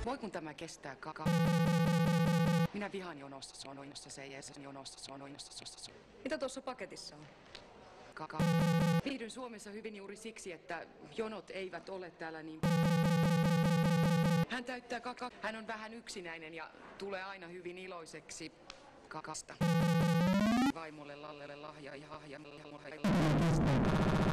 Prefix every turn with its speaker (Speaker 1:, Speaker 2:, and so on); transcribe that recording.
Speaker 1: Voi kun tämä kestää kaka. Minä vihaan jonossa, se ei edes jonossa.
Speaker 2: Mitä tuossa paketissa on?
Speaker 1: Kaka. Viihdyn Suomessa hyvin juuri siksi, että jonot eivät ole täällä niin. Hän täyttää kaka. Hän on vähän yksinäinen ja tulee aina hyvin iloiseksi kakasta. Vaimolle Lallelle lahja.